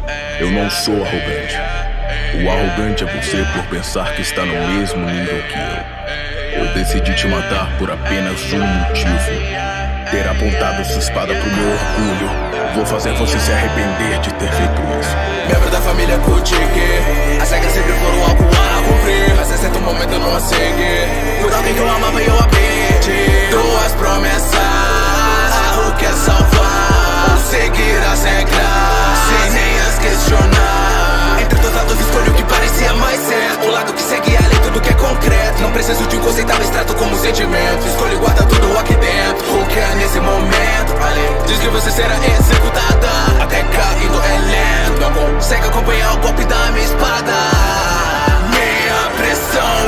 Eu não sou arrogante. O arrogante é você por pensar que está no mesmo nível que eu. Eu decidi te matar por apenas um motivo: ter apontado sua espada pro meu orgulho. Vou fazer você se arrepender de ter feito isso. Membro da família Kuchiki, as regras sempre foram algo a cumprir, mas em certo momento eu não a segui. Por alguém que eu amava e eu a perdi. Duas promessas, o que é salvar, seguir as regras, sem nem as questionar. Entre dois lados escolho o que parecia mais certo, o lado que segue além tudo que é concreto. Não preciso de um conceito abstrato como sentimento. Escolho e guarda tudo aqui dentro. O que é nesse momento? Diz que você será executada, até caindo é lento. Não consegue acompanhar o golpe da minha espada. Minha pressão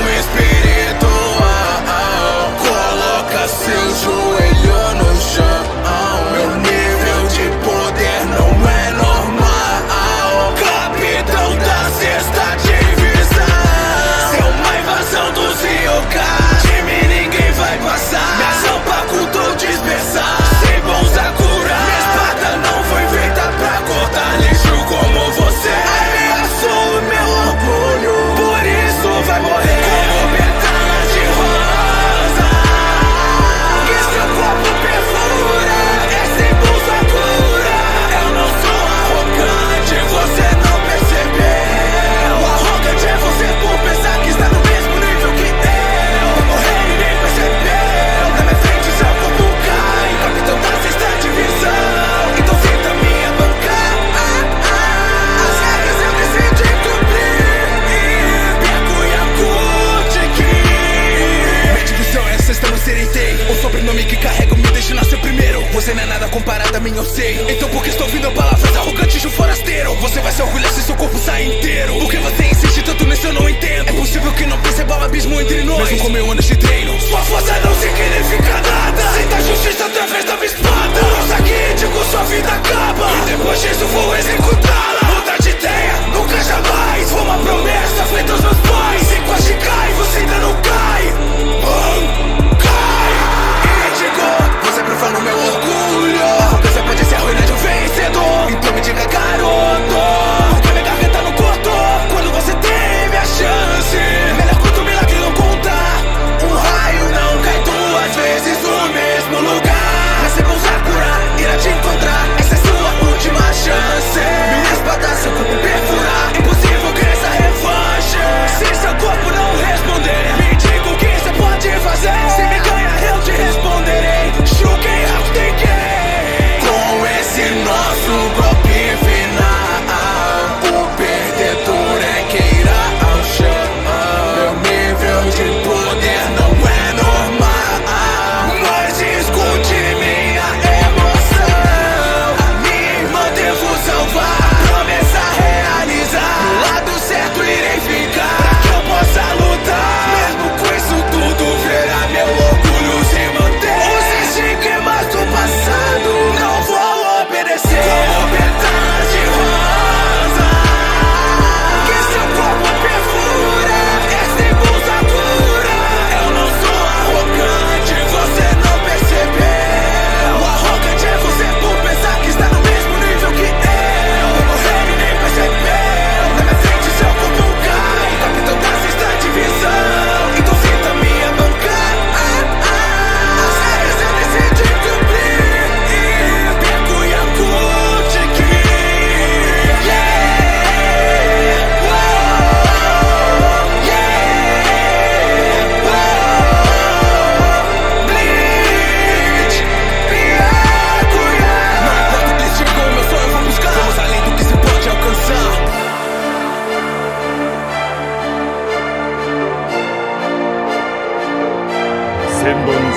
espiritual coloca seu joelho no chão. Meu nível de poder não é normal. Capitão da sexta divisão, se é uma invasão dos Ryokan, de mim ninguém vai passar. Minha ação ocultou dispersar, sem bons a curar. Minha espada não foi feita pra cortar lixo como você. Ameaçou meu orgulho, por isso vai morrer como pétalas de rosa que seu corpo perfura. É sem bons a cura. Eu não sou arrogante, você não percebeu. O arrogante é você por pensar que está no mesmo nível que eu. Morrer e nem percebeu. Na minha frente seu corpo cai, capitão da sexta divisão. Então sinta minha bancada. As regras eu decidi cumprir. Perco e Kuchiki. Minha divisão é a sexta, não serei tem. O sobrenome que carrego me deixa nascer primeiro. Você não é nada comparado a mim, eu sei. Então por que estou ouvindo palavras arrogantes de um forasteiro? Você vai se orgulhar se seu corpo sai inteiro. Por que você insiste tanto nisso eu não entendo. É possível que não perceba o abismo entre nós, mesmo com meu anos de treino. Sua força não significa nada. Sinta a justiça através da minha espada. Um saquítico, sua vida acaba, e depois disso vou executá-la. Muda de ideia, nunca jamais. Foi uma promessa feita aos meus pais. Se quase cai, você ainda não cai. Cai. Índigo, você profana o meu orgulho. A arrogância pode ser a ruína de um vencedor. Então me diga, garoto, por que minha garganta não cortou quando você teve a chance? Melhor quanto o milagre não contar. Um raio não cai duas vezes no mesmo lugar. Receba um Sakura, irá te encontrar. Essa é sua última chance. Minha espada, seu corpo perfurar. Impossível que essa revanche. Se seu corpo não responder, me diga o que você pode fazer. Se me ganhar eu te responderei. Shuken Hakutenkei. Com esse nosso golpe final, o perdedor é quem irá ao chão. Meu nível de poder não é normal, mas escute minha emoção. A minha irmã devo salvar, promessa realizar. Do lado certo irei ficar, pra que eu possa lutar. Mesmo com isso tudo verá meu orgulho se manter. Os estigmas do passado não vou obedecer. Como pétalas de rosa que seu corpo perfura. É sem bons a cura. Eu não sou arrogante, você não percebeu. O arrogante é você por pensar que está no mesmo nível que eu. Morrer e nem percebeu. Na minha frente seu corpo cai, capitão da sexta divisão. Então sinta minha bancada. As regras eu decidi cumprir. Perco e Kuchiki. Bleach, Byakuya. Não importa o que eles digam, meu sonho eu vou buscar. Vamos além do que se pode alcançar. Senbon